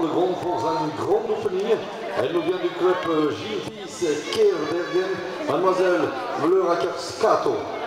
de grond voor zijn grondoefeningen. Hij nous vient du club Gilles Keerdergen, mademoiselle Vleurakerscato.